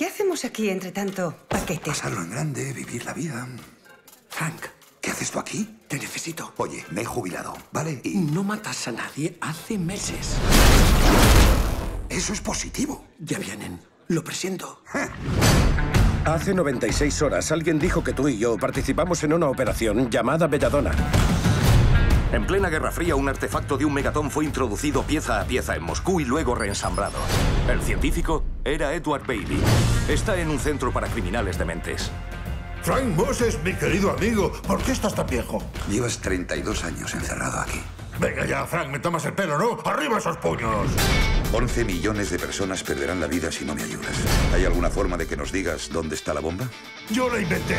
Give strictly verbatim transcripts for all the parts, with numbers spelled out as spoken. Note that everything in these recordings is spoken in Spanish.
¿Qué hacemos aquí entre tanto paquete? Pasarlo en grande, vivir la vida. Frank, ¿qué haces tú aquí? Te necesito. Oye, me he jubilado, ¿vale? Y... No matas a nadie hace meses. Eso es positivo. Ya vienen. Lo presiento. Hace noventa y seis horas alguien dijo que tú y yo participamos en una operación llamada Belladonna. En plena Guerra Fría, un artefacto de un megatón fue introducido pieza a pieza en Moscú y luego reensamblado. El científico era Edward Bailey. Está en un centro para criminales dementes. Frank Moses, mi querido amigo, ¿por qué estás tan viejo? Llevas treinta y dos años encerrado aquí. Venga ya, Frank, me tomas el pelo, ¿no? ¡Arriba esos puños! once millones de personas perderán la vida si no me ayudas. ¿Hay alguna forma de que nos digas dónde está la bomba? ¡Yo la inventé!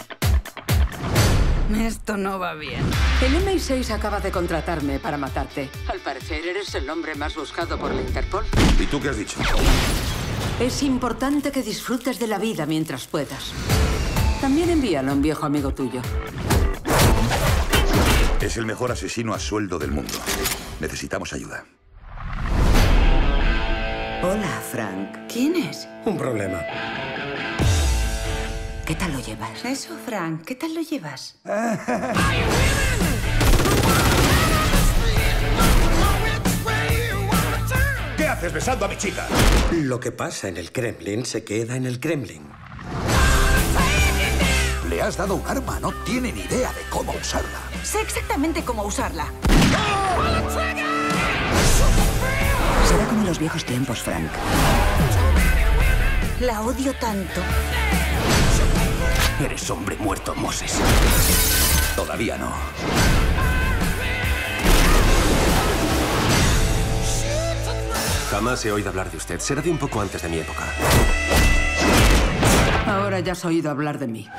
Esto no va bien. El M I seis acaba de contratarme para matarte. Al parecer eres el hombre más buscado por la Interpol. ¿Y tú qué has dicho? Es importante que disfrutes de la vida mientras puedas. También envíalo a un viejo amigo tuyo. Es el mejor asesino a sueldo del mundo. Necesitamos ayuda. Hola, Frank. ¿Quién es? Un problema. ¿Qué tal lo llevas? Eso, Frank. ¿Qué tal lo llevas? ¿Qué haces besando a mi chica? Lo que pasa en el Kremlin se queda en el Kremlin. Le has dado un arma, no tiene ni idea de cómo usarla. Sé exactamente cómo usarla. Será como en los viejos tiempos, Frank. La odio tanto. Eres hombre muerto, Moses. Todavía no. Jamás he oído hablar de usted. Será de un poco antes de mi época. Ahora ya has oído hablar de mí.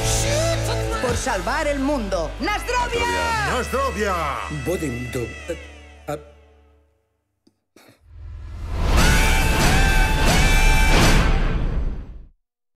Por salvar el mundo. ¡Nasdrovia! ¡Nostrovia! Budimdub.